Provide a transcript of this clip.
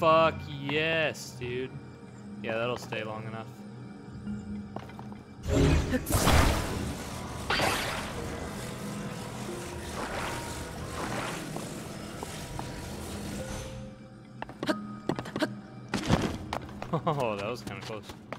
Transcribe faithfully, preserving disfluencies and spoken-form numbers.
fuck yes, dude. Yeah, that'll stay long enough. Oh, that was kind of close.